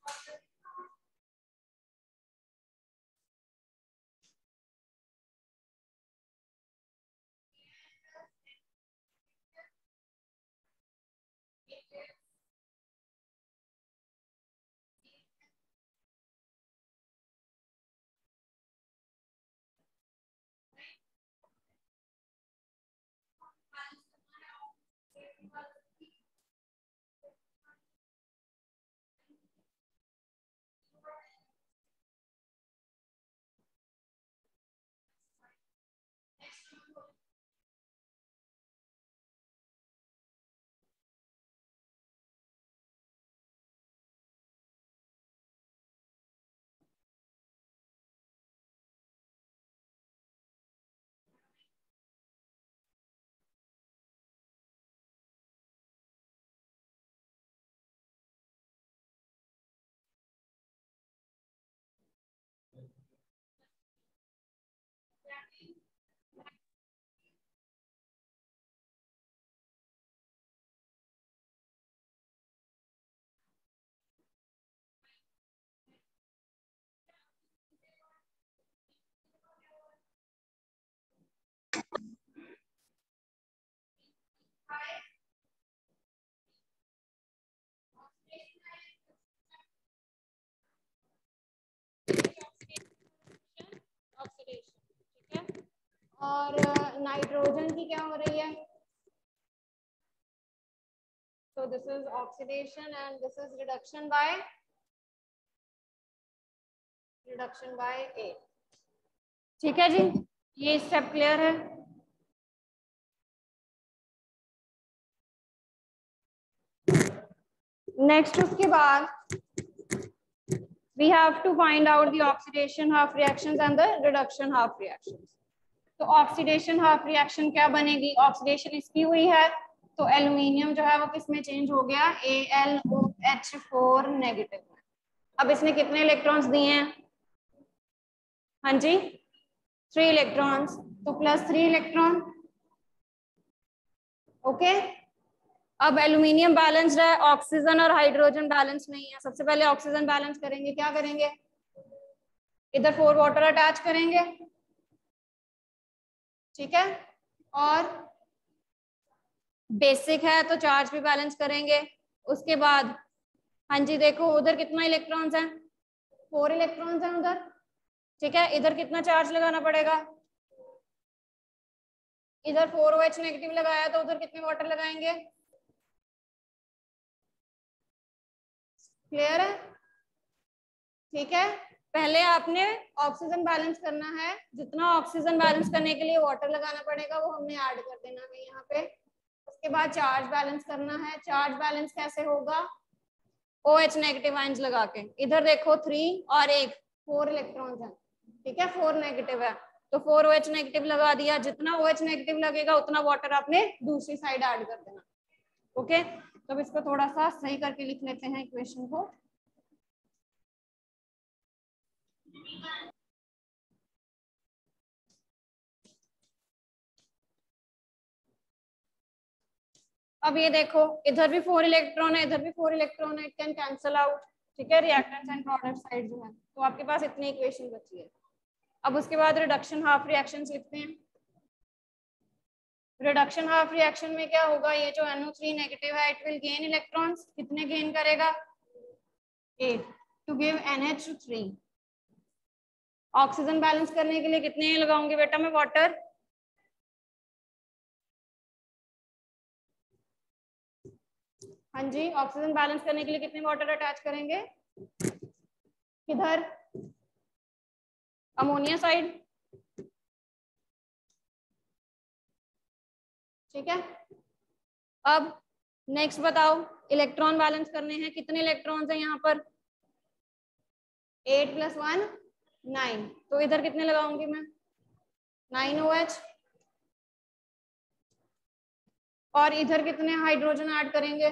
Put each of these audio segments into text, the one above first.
ठीक है, और नाइट्रोजन की क्या हो रही है? So this is oxidation and this is reduction by 8. ठीक है जी, ये स्टेप क्लियर है? नेक्स्ट उसके बाद we have to find out the oxidation half reactions and the reduction half reactions. तो ऑक्सीडेशन हाफ रिएक्शन क्या बनेगी? ऑक्सीडेशन इसकी हुई है तो एल्यूमिनियम जो है वो किस में चेंज हो गया? AlOH4 नेगेटिव में। अब इसने कितने इलेक्ट्रॉन्स दिए हैं? हाँ जी 3 इलेक्ट्रॉन्स, तो +3 इलेक्ट्रॉन। ओके, अब एल्यूमिनियम बैलेंस्ड है, ऑक्सीजन और हाइड्रोजन बैलेंस नहीं है। सबसे पहले ऑक्सीजन बैलेंस करेंगे, क्या करेंगे? इधर 4 वाटर अटैच करेंगे, ठीक है, और बेसिक है तो चार्ज भी बैलेंस करेंगे। उसके बाद हाँ जी देखो उधर कितना इलेक्ट्रॉन्स हैं? 4 इलेक्ट्रॉन्स हैं उधर, ठीक है। इधर कितना चार्ज लगाना पड़ेगा? इधर 4OH नेगेटिव लगाया तो उधर कितने वाटर लगाएंगे? क्लियर है? ठीक है, पहले आपने ऑक्सीजन बैलेंस करना है, जितना ऑक्सीजन बैलेंस करने के लिए वाटर लगाना पड़ेगा वो हमने ऐड कर देना है यहाँ पे। उसके बाद चार्ज बैलेंस करना है। चार्ज बैलेंस कैसे होगा? OH नेगेटिव आयंस लगा के। इधर देखो 3 और 1 4 इलेक्ट्रॉन्स हैं, ठीक है, 4 नेगेटिव है तो 4OH नेगेटिव लगा दिया। जितना OH नेगेटिव लगेगा उतना वाटर आपने दूसरी साइड ऐड कर देना। ओके, तो अब इसको थोड़ा सा सही करके लिख लेते हैं इक्वेशन को। अब ये देखो इधर भी 4 इलेक्ट्रॉन है, इधर भी 4 इलेक्ट्रॉन है, इट कैन कैंसल आउट, ठीक है, रिएक्टेंट्स एंड प्रोडक्ट साइड जो है। तो आपके पास इतनी इक्वेशन बची है। अब उसके बाद रिडक्शन हाफ रिएक्शंस लिखते हैं। रिडक्शन हाफ रिएक्शन में क्या होगा? ये जो NO3 नेगेटिव है इट विल गेन इलेक्ट्रॉन्स। कितने गेन करेगा? 8 to give NH3। Oxygen balance करने के लिए कितने लगाऊंगी बेटा मैं वाटर? हाँ जी, ऑक्सीजन बैलेंस करने के लिए कितने वाटर अटैच करेंगे? किधर? अमोनिया साइड, ठीक है। अब नेक्स्ट बताओ, इलेक्ट्रॉन बैलेंस करने हैं। कितने इलेक्ट्रॉन्स हैं यहाँ पर? 8 + 1 9, तो इधर कितने लगाऊंगी मैं? 9OH। और इधर कितने हाइड्रोजन ऐड करेंगे?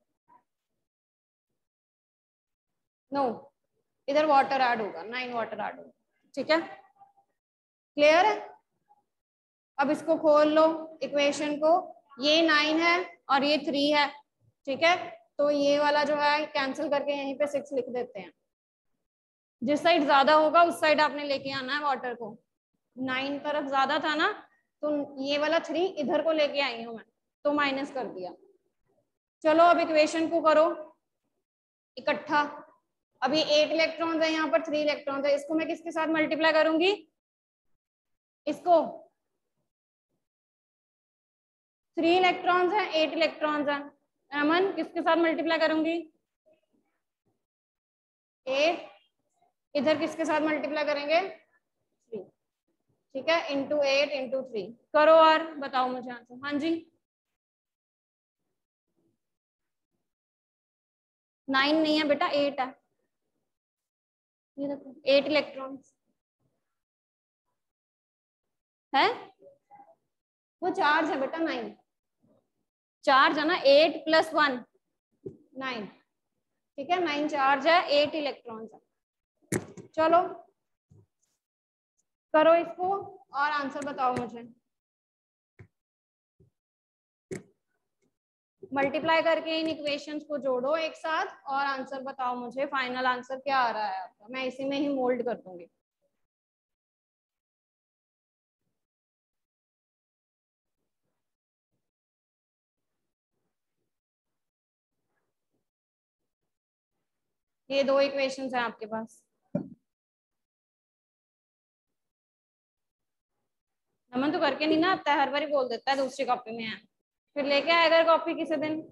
नो, इधर वाटर ऐड होगा, 9 वाटर ऐड होगा, ठीक है, क्लियर है? अब इसको खोल लो इक्वेशन को, ये 9 है और ये 3 है, ठीक है, तो ये वाला जो है कैंसिल करके यहीं पे 6 लिख देते हैं। जिस साइड ज्यादा होगा उस साइड आपने लेके आना है वाटर को। 9 तरफ ज्यादा था ना, तो ये वाला 3 इधर को लेके आई हूँ मैं, तो माइनस कर दिया। चलो अब इक्वेशन को करो इकट्ठा। अभी 8 इलेक्ट्रॉन्स है, यहाँ पर 3 इलेक्ट्रॉन्स है, इसको मैं किसके साथ मल्टीप्लाई करूंगी? इसको 3 इलेक्ट्रॉन्स है, 8 इलेक्ट्रॉन्स है, अमन किसके साथ मल्टीप्लाई करूंगी? 8, इधर किसके साथ मल्टीप्लाई करेंगे? 3, ठीक है, इंटू 8 इंटू 3 करो और बताओ मुझे आंसर। हाँ जी 9 नहीं है बेटा, 8 है, ये देखो 8 इलेक्ट्रॉन्स है, वो चार्ज है बेटा 9, चार्ज है ना, 8 + 1 9, ठीक है, 9 चार्ज है, 8 इलेक्ट्रॉन्स है। चलो करो इसको और आंसर बताओ मुझे। मल्टीप्लाई करके इन इक्वेशंस को जोड़ो एक साथ और आंसर बताओ मुझे, फाइनल आंसर क्या आ रहा है आपका। मैं इसी में ही मोल्ड कर दूंगी। ये 2 इक्वेशंस हैं आपके पास। नमन तो करके नहीं ना आता है, हर बार बोल देता है दूसरी कॉपी में है, फिर लेके आएगा कॉपी किसी दिन।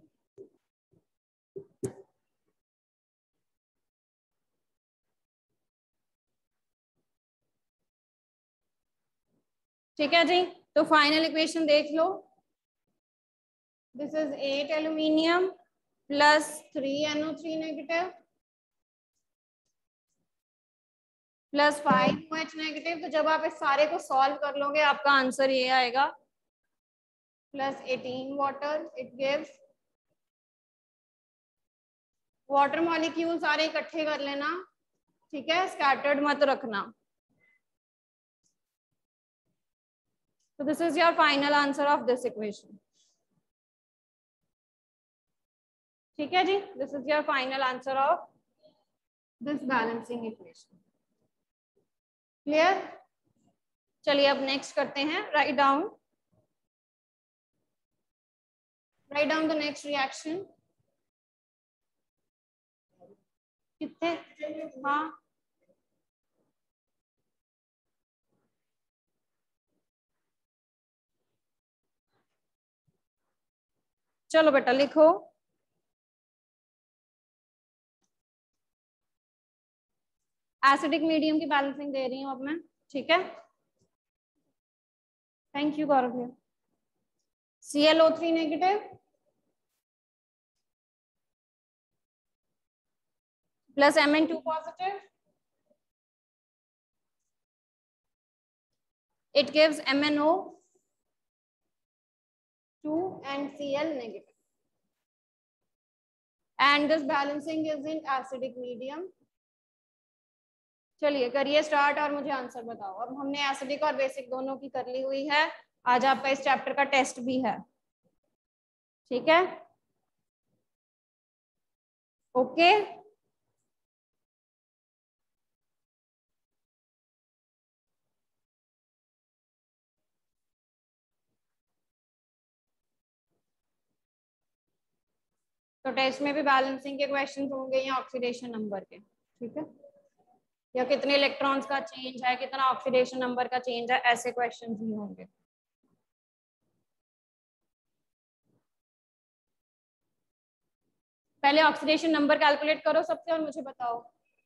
ठीक है जी, तो फाइनल इक्वेशन देख लो। This is 8 aluminium plus 3 NO3 negative plus 5 OH negative. तो जब आप इस सारे को सॉल्व कर लोगे आपका आंसर ये आएगा, plus 18 water. It gives, water molecule सारे इकट्ठे कर लेना, ठीक है, स्कैटर्ड मत रखना। So this is your final answer of this equation. ठीक है जी, this is your final answer of this balancing equation. Clear? चलिए अब नेक्स्ट करते हैं, write down the next reaction. कितने? हाँ चलो बेटा लिखो। एसिडिक मीडियम की बैलेंसिंग दे रही हूँ अब मैं, ठीक है। थैंक यू गौरव भैया। ClO3 negative plus Mn2 positive, it gives MnO2 and Cl negative, and this balancing is in acidic medium. चलिए करिए स्टार्ट और मुझे आंसर बताओ। अब हमने एसिडिक और बेसिक दोनों की कर ली हुई है, आज आपका इस चैप्टर का टेस्ट भी है, ठीक है, ओके। तो टेस्ट में भी बैलेंसिंग के क्वेश्चन होंगे या ऑक्सीडेशन नंबर के, ठीक है, या कितने इलेक्ट्रॉन्स का चेंज है, कितना ऑक्सीडेशन नंबर का चेंज है, ऐसे क्वेश्चन भी होंगे। पहले ऑक्सीडेशन नंबर कैलकुलेट करो सबसे और मुझे बताओ।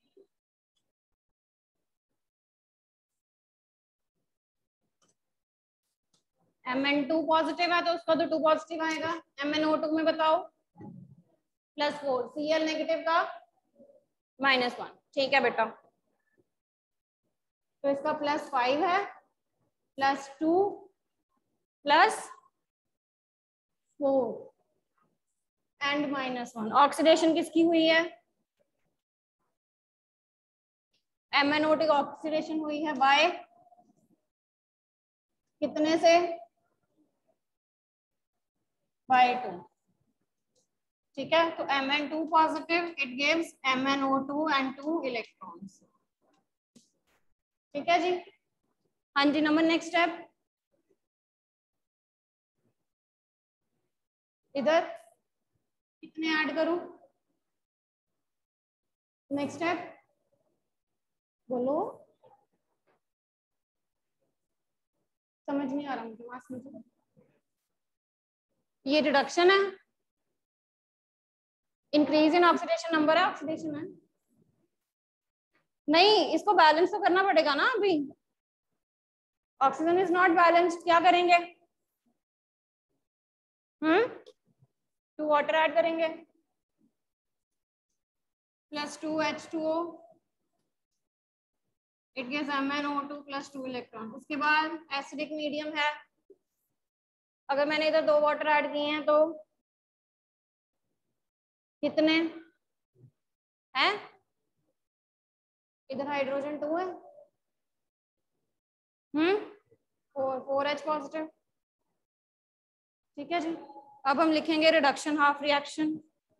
Mn2 पॉजिटिव है तो उसका तो 2 पॉजिटिव आएगा। MnO2 में बताओ +4, Cl नेगेटिव का -1, ठीक है बेटा। तो इसका +5 है, +2 +4 एंड -1। ऑक्सीडेशन किसकी हुई है? MnO2 की ऑक्सीडेशन हुई है बाय कितने से? बाय 2। ठीक है, तो Mn2 positive, it gives MnO2 and 2 electrons. ठीक है जी। हाँ जी, नंबर नेक्स्ट स्टेप इधर कितने ऐड करूं? नेक्स्ट स्टेप बोलो, समझ नहीं आ रहा मुझे, वहां समझ। ये रिडक्शन है, इंक्रीज इन ऑक्सीडेशन नंबर है, ऑक्सीडेशन है नहीं, इसको बैलेंस तो करना पड़ेगा ना अभी। ऑक्सीजन इज नॉट बैलेंस्ड, क्या करेंगे? 2 वाटर ऐड करेंगे plus 2 H2O, it gives MnO2 plus 2 electron. उसके बाद एसिडिक मीडियम है, अगर मैंने इधर 2 वाटर ऐड किए हैं तो कितने हैं? इधर हाइड्रोजन 2 है, 4H पॉजिटिव। ठीक है जी, अब हम लिखेंगे रिडक्शन हाफ रिएक्शन।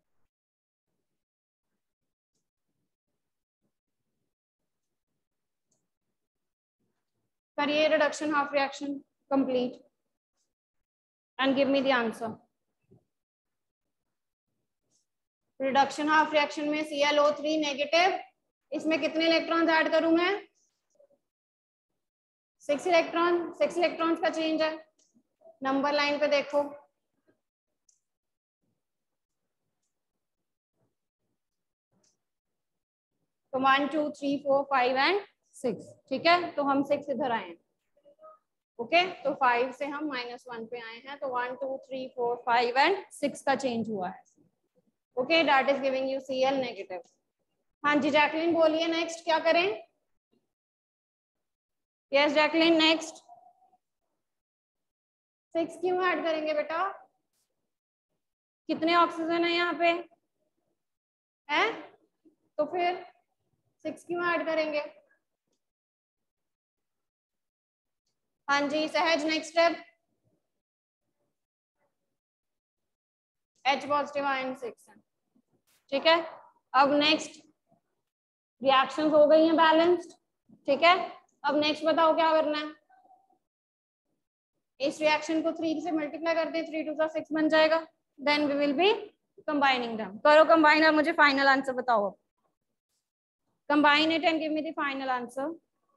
करिए reduction half reaction complete and give me the answer. Reduction half reaction में ClO3 नेगेटिव, इसमें कितने इलेक्ट्रॉन्स ऐड करूं मैं? 6 इलेक्ट्रॉन, 6 इलेक्ट्रॉन्स का चेंज है। नंबर लाइन पे देखो, तो 1 2 3 4 5 एंड 6। ठीक है, तो हम 6 इधर आए हैं। ओके, तो 5 से हम -1 पे आए हैं, तो 1 2 3 4 5 एंड 6 का चेंज हुआ है। Okay, that is giving you Cl negative. हाँ जी जैकलिन बोलिए, नेक्स्ट क्या करें? यस जैकलिन, नेक्स्ट 6 क्यों ऐड करेंगे बेटा? कितने ऑक्सीजन है यहाँ पे? है, तो फिर 6 क्यों ऐड करेंगे? हाँ जी Sahaj, next step. H positive ion 6 है। ठीक है, अब नेक्स्ट रिएक्शन हो गई हैं बैलेंस्ड। ठीक है, अब नेक्स्ट बताओ क्या करना है? इस रिएक्शन को 3 से मल्टीप्लाई कर दें, 3 2 6 बन जाएगा। Then we will be combining them. करो कंबाइन और मुझे फाइनल आंसर बताओ। Combine it and give me the final answer.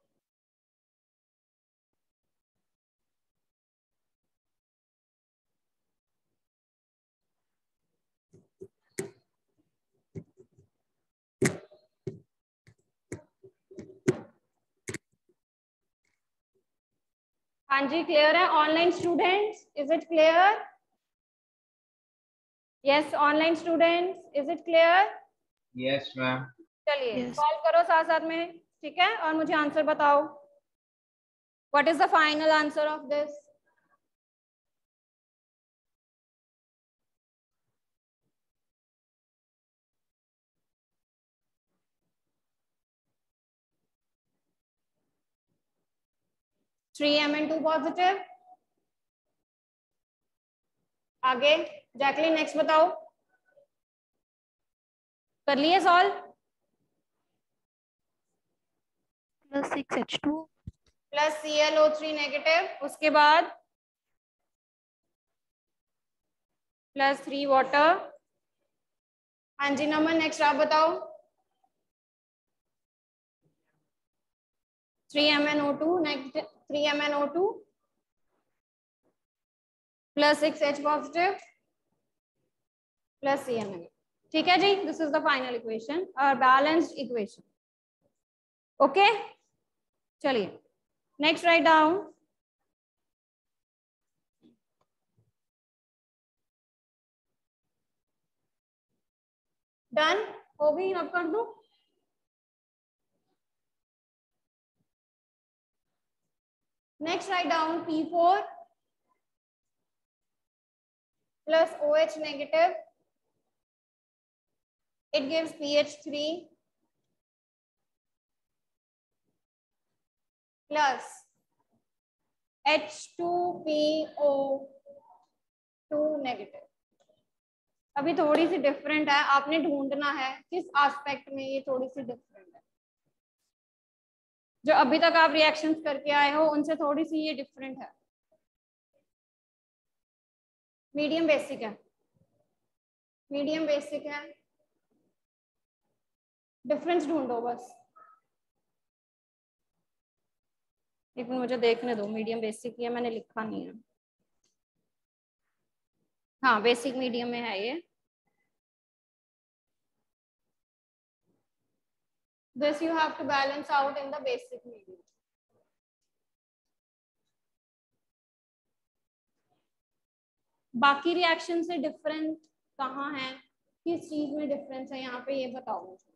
हाँ जी क्लियर है online students, is it clear? Yes online students, is it clear? Yes ma'am. चलिए solve करो साथ साथ में, ठीक है, और मुझे आंसर बताओ। What is the final answer of this? Three Mn2 positive. आगे जैकलिन नेक्स्ट बताओ, कर लिए solve? Plus 6H2 plus ClO3 negative, उसके बाद प्लस 3 वाटर। हाँ जी नंबर नेक्स्ट आप बताओ। 3 MnO2 negative, 3 MnO2 plus 6H positive plus Cl। ठीक है जी, this is the final equation और बैलेंस्ड इक्वेशन। ओके चलिए नेक्स्ट राइट डाउन। डन हो गई, अब कर दो। Next write down P4 plus OH negative, it gives pH3 plus H2PO2 negative। अभी थोड़ी सी डिफरेंट है, आपने ढूंढना है किस एस्पेक्ट में ये थोड़ी सी डिफरेंट है। जो अभी तक आप रिएक्शंस करके आए हो उनसे थोड़ी सी ये डिफरेंट है। मीडियम बेसिक है, मीडियम बेसिक है, डिफरेंस ढूंढो बस। एक मिनट मुझे देखने दो, मीडियम बेसिक ये मैंने लिखा नहीं है। हाँ बेसिक मीडियम में है ये। This you have to balance out in the basic medium. बाकी रिएक्शन से डिफरेंट कहाँ है, किस चीज में डिफरेंस है यहाँ पे ये बताओ मुझे।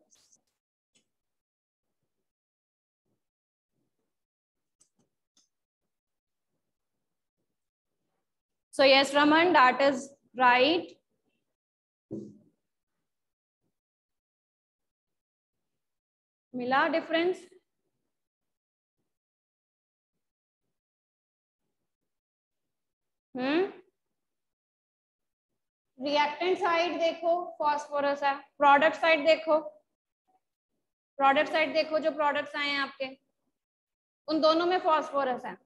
So yes Raman, that is right. मिला डिफरेंस? रिएक्टेंट साइड देखो फॉस्फोरस है, प्रोडक्ट साइड देखो, प्रोडक्ट साइड देखो जो प्रोडक्ट्स आए हैं आपके उन दोनों में फॉस्फोरस है।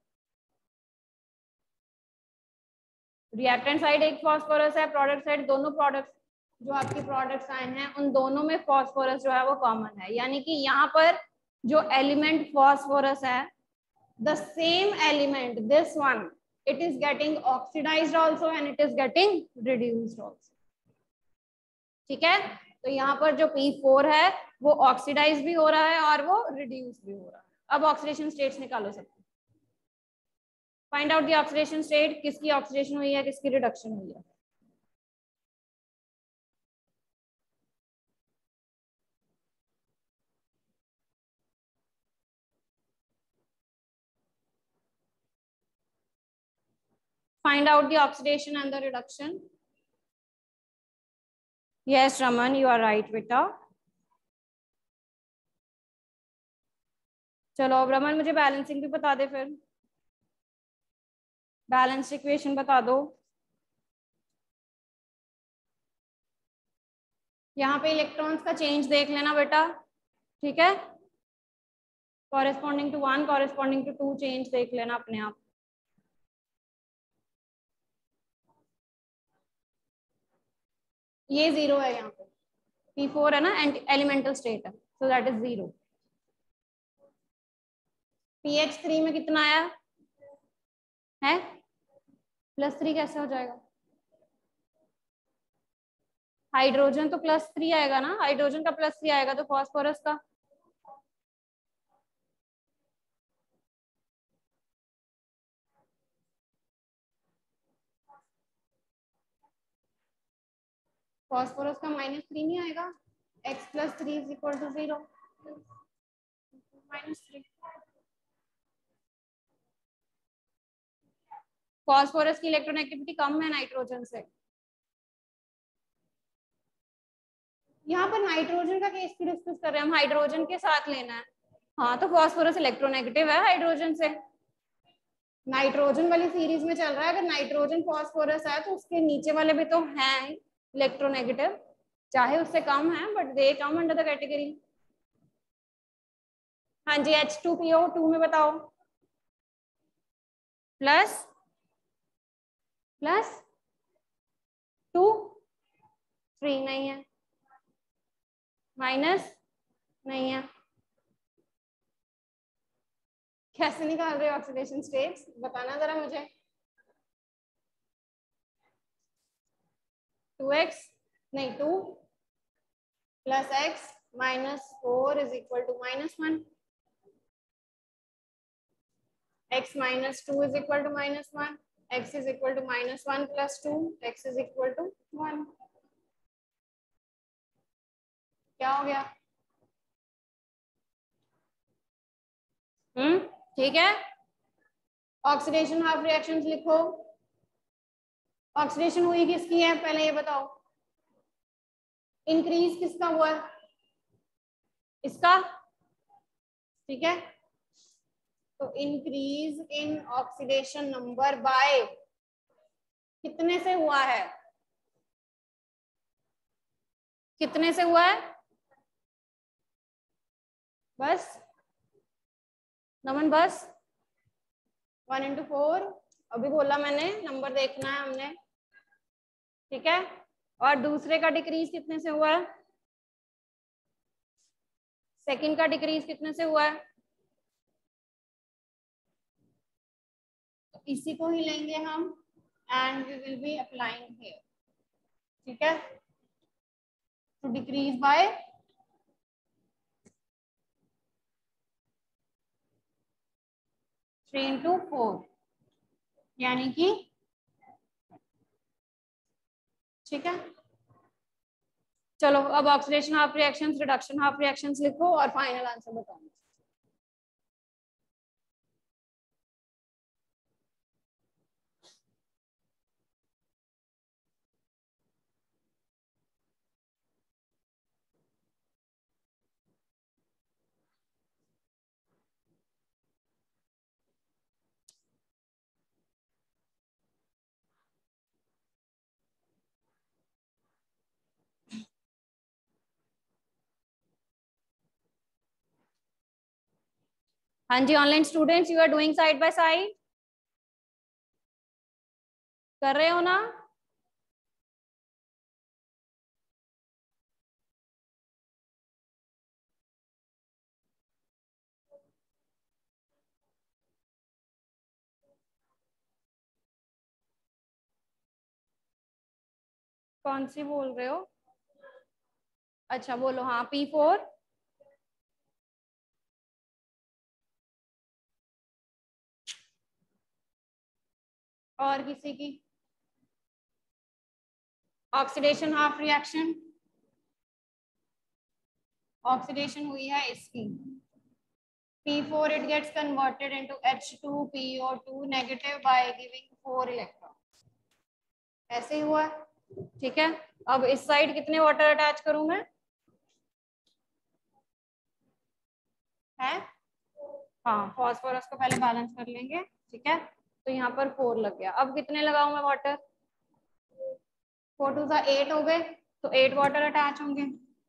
रिएक्टेंट साइड एक फॉस्फोरस है, प्रोडक्ट साइड दोनों प्रोडक्ट्स जो आपकी प्रोडक्ट्स आए हैं उन दोनों में फॉस्फोरस जो है वो कॉमन है। यानी कि यहाँ पर जो एलिमेंट फॉस्फोरस है, the same element this one, it is getting oxidized also and it is getting reduced also. ठीक है, तो यहाँ पर जो P4 है वो ऑक्सीडाइज भी हो रहा है और वो रिड्यूस भी हो रहा है। अब ऑक्सीडेशन स्टेट्स निकालो सबको। Find out the oxidation state, किसकी ऑक्सीडेशन हुई है किसकी रिडक्शन हुई है। Find out the oxidation and the reduction. Yes, Raman, you are right, बेटा। चलो अब रमन मुझे बैलेंसिंग भी बता दे, फिर बैलेंस इक्वेशन बता दो। यहाँ पे इलेक्ट्रॉन्स का चेंज देख लेना बेटा, ठीक है। Corresponding to 1 corresponding to 2 change देख लेना अपने आप। ये 0 है यहाँ पे, P4 है ना, एलिमेंटल स्टेट है, सो दैट इज 0। pH3 में कितना आया है, +3 कैसे हो जाएगा? हाइड्रोजन तो +3 आएगा ना, हाइड्रोजन का +3 आएगा तो फॉस्फोरस का फॉस्फोरस का -3 नहीं आएगा। x + 3 = 0 -3। फॉस्फोरस की इलेक्ट्रोनेगेटिविटी कम है नाइट्रोजन से। यहाँ पर नाइट्रोजन का केस की डिस्कस कर रहे हैं हम, हाइड्रोजन के साथ लेना है। हाँ तो फॉस्फोरस इलेक्ट्रोनेगेटिव है हाइड्रोजन से, नाइट्रोजन वाली सीरीज में चल रहा है। अगर नाइट्रोजन फॉस्फोरस है तो उसके नीचे वाले भी तो हैं इलेक्ट्रोनेगेटिव, चाहे उससे कम है but they come under the category. हाँ जी, H2PO2 में बताओ, प्लस +2 3 नहीं है, माइनस नहीं है। कैसे निकाल रहे हो ऑक्सीडेशन स्टेट्स, बताना जरा मुझे। 2x नहीं 2 + x -4 = -1, x - 2 = -1, x = -1 + 2, x = 1। क्या हो गया? ठीक है। ऑक्सीडेशन हाफ रिएक्शंस लिखो। ऑक्सीडेशन हुई किसकी है पहले ये बताओ, इंक्रीज किसका हुआ है? इसका, ठीक है। तो increase in oxidation number by कितने से हुआ है? कितने से हुआ है? बस नमन, बस 1 into 4। अभी बोला मैंने, नंबर देखना है हमने, ठीक है। और दूसरे का डिक्रीज कितने से हुआ है? सेकंड का डिक्रीज कितने से हुआ है? तो इसी को ही लेंगे हम and we will be applying here, ठीक है। तो डिक्रीज बाय 3 into 4 यानी कि, ठीक है। चलो अब oxidation half reactions, reduction half reactions लिखो और फाइनल आंसर बताओ। हाँ जी, online students, you are doing side by side, कर रहे हो ना? कौन सी बोल रहे हो? अच्छा बोलो, हाँ P4। और किसी की? ऑक्सीडेशन हाफ रिएक्शन, ऑक्सीडेशन हुई है इसकी P4, it gets converted into H2PO2 negative by giving 4 electrons, ऐसे ही हुआ, ठीक है। अब इस साइड कितने वाटर अटैच करूं मैं? है, हाँ, फॉस्फोरस को पहले बैलेंस कर लेंगे, ठीक है। तो यहाँ पर 4 लग गया। अब कितने लगाऊं मैं वाटर? 4 2 8 हो गए, तो 8 वाटर अटैच होंगे।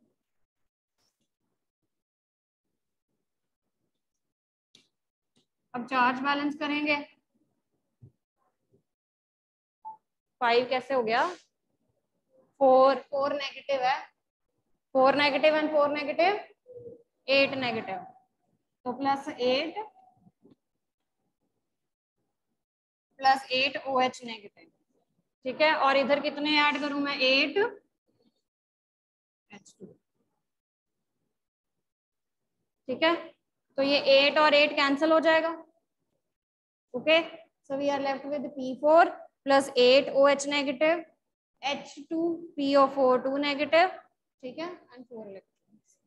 अब चार्ज बैलेंस करेंगे। 5 कैसे हो गया? 4 नेगेटिव है, 4 नेगेटिव एंड 4 नेगेटिव 8 नेगेटिव, तो +8 +8 OH नेगेटिव, ठीक है। और इधर कितने ऐड करूं मैं? 8 H2, ठीक है। तो ये 8 और 8 कैंसिल हो जाएगा, okay. So we are left with P4 +8 OH negative, H2PO4 2 negative, ठीक है, एंड 4 इलेक्ट्रॉन्स,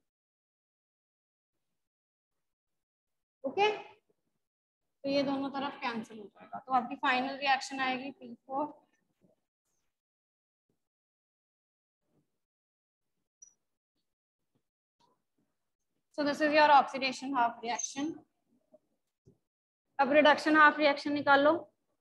ओके। तो ये दोनों तरफ कैंसिल हो जाएगा, तो आपकी फाइनल रिएक्शन आएगी P4 so this is your oxidation half reaction। अब रिडक्शन हाफ रिएक्शन निकालो।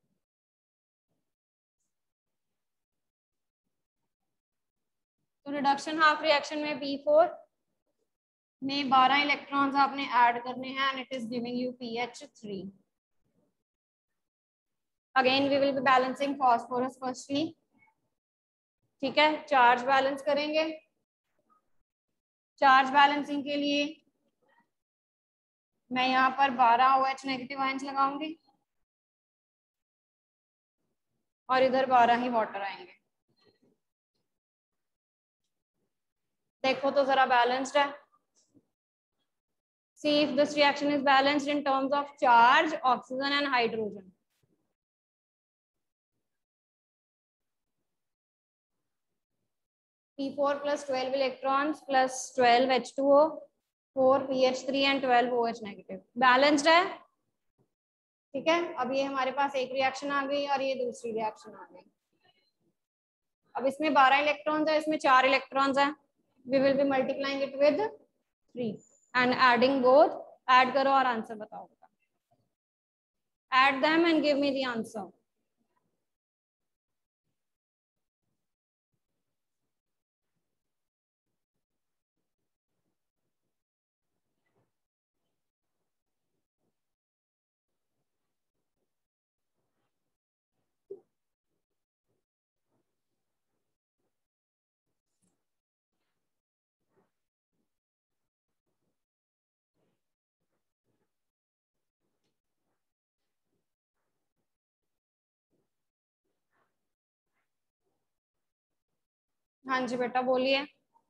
तो रिडक्शन हाफ रिएक्शन में P4 में 12 इलेक्ट्रॉन्स आपने ऐड करने हैं and it is giving you PH3। Again we will be balancing phosphorus firstly, ठीक है। चार्ज बैलेंस करेंगे। चार्ज बैलेंसिंग के लिए मैं यहाँ पर 12 OH नेगेटिव आयंस लगाऊंगी और इधर 12 ही वाटर आएंगे। देखो तो जरा बैलेंस्ड है। See if this reaction is balanced in terms of charge, oxygen and hydrogen. P4 plus 12 electrons plus 12 H2O, 4 PH3 and 12 OH negative. Balanced है, ठीक है। अब ये हमारे पास एक रिएक्शन आ गई और ये दूसरी रिएक्शन आ गई। अब इसमें 12 इलेक्ट्रॉन्स है, इसमें 4 इलेक्ट्रॉन्स है। We will be multiplying it with 3 and adding both. Add करो और आंसर बताओ। Add them and give me the answer. हाँ जी बेटा बोलिए।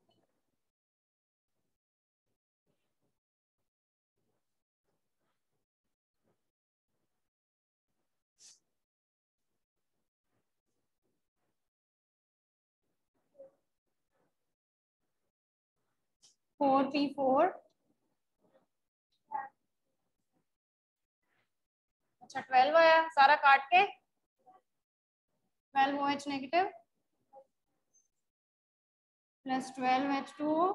फोर पी फोर, अच्छा 12 आया सारा काट के, 12 OH negative plus 12 H2O,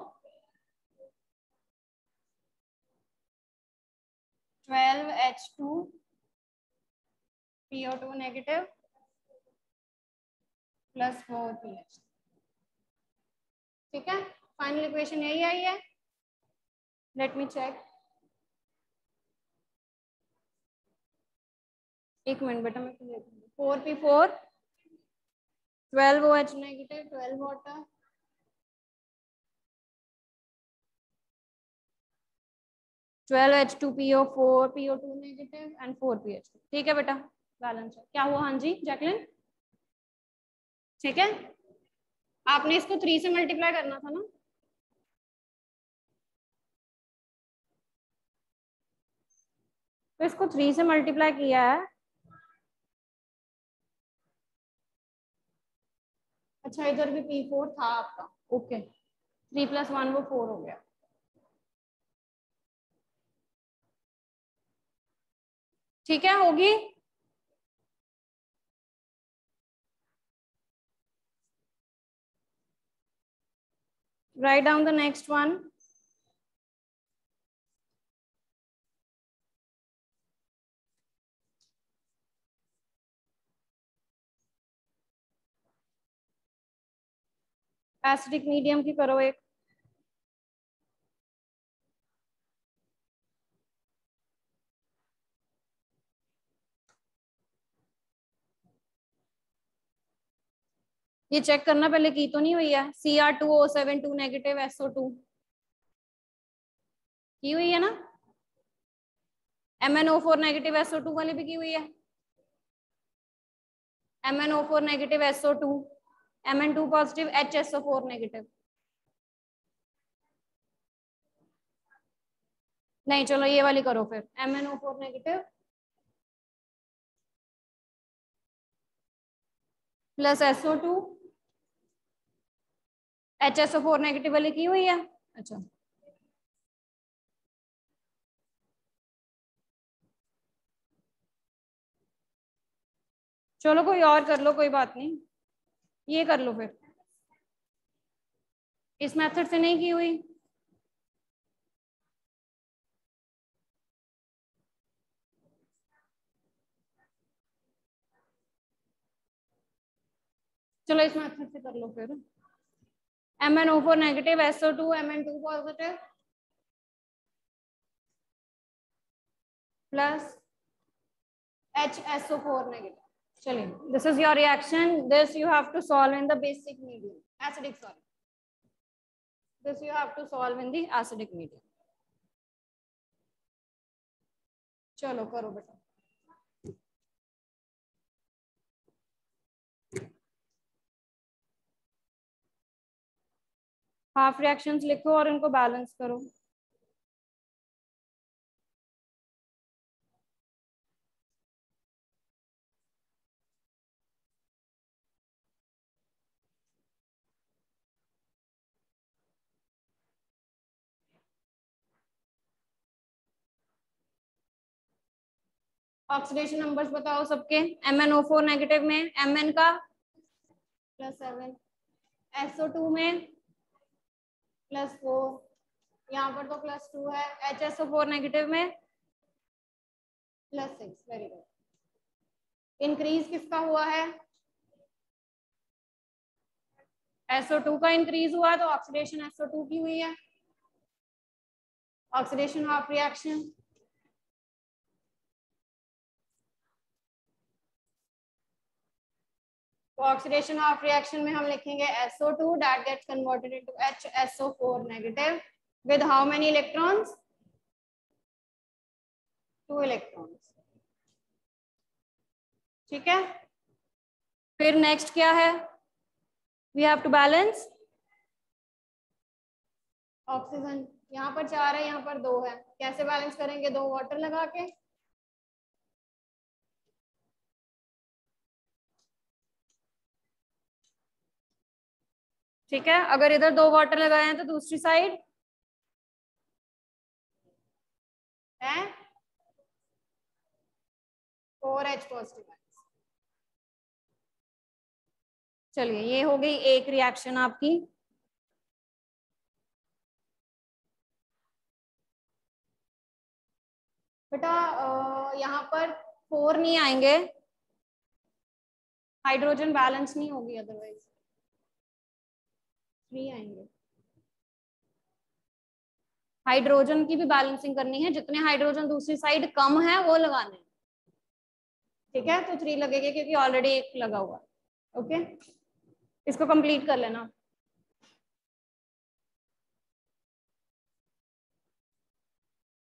12 H2 PO2 negative plus 4 PH। ठीक है, फाइनल इक्वेशन यही आई है। लेट मी चेक, एक मिनट बेटा मैं 4P4 12 OH negative 12 water 12 H2PO4 PO2 negative and 4 PH। ठीक है बेटा, बैलेंस है। क्या हुआ? हाँ जी जैकलिन, ठीक है, आपने इसको 3 से मल्टीप्लाई करना था ना। तो इसको 3 से मल्टीप्लाई किया है। अच्छा इधर भी P4 था आपका, ओके, 3 + 1 वो 4 हो गया। ठीक है, होगी। Write down the next one. Acidic medium की करो एक। ये चेक करना पहले की तो नहीं हुई है। Cr2O72 नेगेटिव SO2 की हुई है ना। MnO4 नेगेटिव SO2 वाली भी की हुई है। MnO4 negative SO2, Mn2 positive HSO4 negative. नहीं चलो ये वाली करो फिर, MnO4 negative plus SO2 HSO4 negative वाली की हुई है। अच्छा चलो कोई और कर लो, कोई बात नहीं, ये कर लो फिर। इस मेथड से नहीं की हुई। चलो इस मेथड से कर लो फिर। MnO4 negative SO2 Mn2 positive plus HSO4 negative. चलिए, this is your reaction, this you have to solve in the basic medium acidic solve, this you have to solve in the acidic medium. चलो करो बेटा। Half reactions लिखो और इनको balance करो। Oxidation numbers बताओ सबके। MnO4 नेगेटिव में Mn का +7, SO2 में +4, यहाँ पर तो +2 है, HSO4 नेगेटिव में +6। Very good. इंक्रीज किसका हुआ है? SO2 का इंक्रीज हुआ, तो ऑक्सीडेशन SO2 की हुई है। ऑक्सीडेशन हाफ रिएक्शन, तो ऑक्सीडेशन ऑफ रिएक्शन में हम लिखेंगे SO2 that gets converted into HSO4 negative with how many electrons? 2 electrons। ठीक है, फिर नेक्स्ट क्या है? we have to balance oxygen यहाँ पर 4 है, यहाँ पर 2 है, कैसे बैलेंस करेंगे? 2 वाटर लगा के। ठीक है, अगर इधर 2 वाटर लगाए हैं तो दूसरी साइड है 4H पॉजिटिव। चलिए, ये हो गई एक रिएक्शन आपकी। बेटा यहाँ पर 4 नहीं आएंगे, हाइड्रोजन बैलेंस नहीं होगी, अदरवाइज 3 आएंगे। हाइड्रोजन की भी बैलेंसिंग करनी है, जितने हाइड्रोजन दूसरी साइड कम है वो लगाने हैं। ठीक है, तो 3 लगेंगे क्योंकि ऑलरेडी एक लगा हुआ है। ओके, इसको कंप्लीट कर लेना।